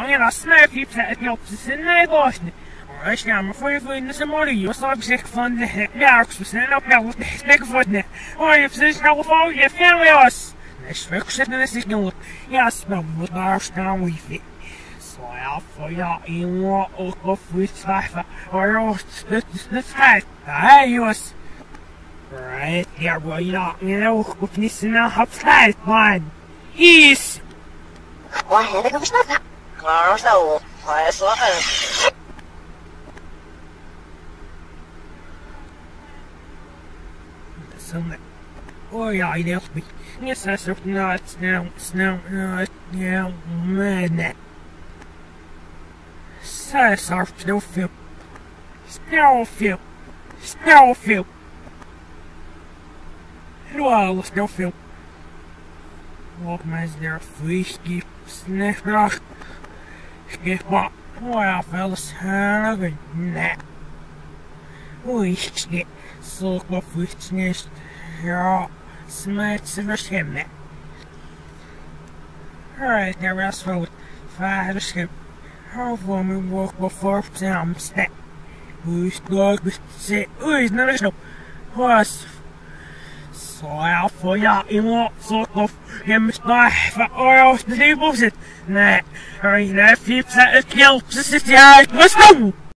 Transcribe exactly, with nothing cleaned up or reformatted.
en asma pipsa het helpt in Nederland. Als je maar voor je vrienden zijn moeder, je zal zich van de jaarks besnellen op jou stekken voor het. Oh, je hebt al voor je families. Nee, zwak zetten is niet nodig. Ja, spel moet daar staan wie så jag får jag in och och flyttsvärfa och rost flyttsvärfa. Nej, just. Right, jag var jag med och och nissarna har slätt man. Is. Vad händer då snart? Klarar så. Vad är så här? Som oh ja, jag vet inte. Jag sa så snart, snart, snart, snart, ja, men. Cesar Snowfield. Snowfield. Snowfield. Hello, Snowfield. Wat mij daar vliegje sneeuwdag. Geef maar. Well, fellas, hello, net. Oei, shit. Zulk wat vliegjes. Ja, smijt ze naar schimmen. Alright, now rest for it. Vader schip. How for me walk before some step. Who's dog with say, who's not no was so out for ya in what sort of him stuff for oil the tables it. Nah, I have peeps at the kill to sit here. What's no?